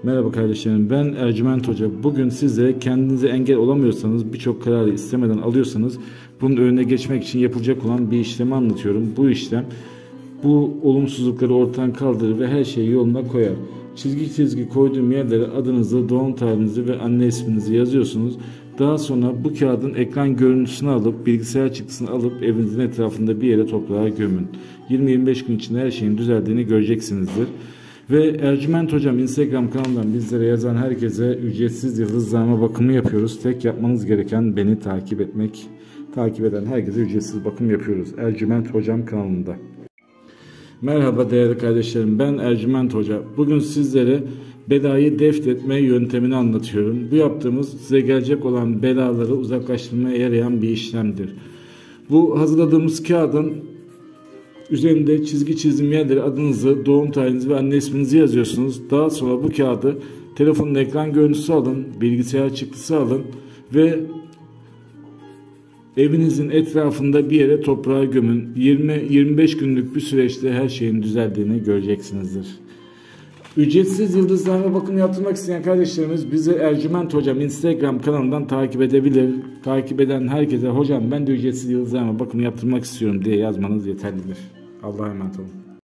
Merhaba kardeşlerim, ben Ercüment Hoca. Bugün size kendinize engel olamıyorsanız, birçok kararı istemeden alıyorsanız bunun önüne geçmek için yapılacak olan bir işlemi anlatıyorum. Bu işlem bu olumsuzlukları ortadan kaldırır ve her şeyi yoluna koyar. Çizgi çizgi koyduğum yerlere adınızı, doğum tarihinizi ve anne isminizi yazıyorsunuz. Daha sonra bu kağıdın ekran görüntüsünü alıp, bilgisayar çıktısını alıp evinizin etrafında bir yere toprağa gömün. 20-25 gün içinde her şeyin düzeldiğini göreceksinizdir. Ve Ercüment Hocam Instagram kanalından bizlere yazan herkese ücretsiz yıldızlama bakımı yapıyoruz. Tek yapmanız gereken beni takip etmek. Takip eden herkese ücretsiz bakım yapıyoruz. Ercüment Hocam kanalında. Merhaba değerli kardeşlerim, ben Ercüment Hoca. Bugün sizlere belayı def etme yöntemini anlatıyorum. Bu yaptığımız size gelecek olan belaları uzaklaştırmaya yarayan bir işlemdir. Bu hazırladığımız kağıdın üzerinde çizgi çizdiğim yerlere adınızı, doğum tarihinizi ve anne isminizi yazıyorsunuz. Daha sonra bu kağıdı telefonun ekran görüntüsü alın, bilgisayar çıktısı alın ve evinizin etrafında bir yere toprağa gömün. 20-25 günlük bir süreçte her şeyin düzeldiğini göreceksinizdir. Ücretsiz yıldızlarına bakım yaptırmak isteyen kardeşlerimiz bizi Ercüment Hocam Instagram kanalından takip edebilir. Takip eden herkese hocam ben de ücretsiz yıldızlarına bakım yaptırmak istiyorum diye yazmanız yeterlidir. Allah'a emanet olun.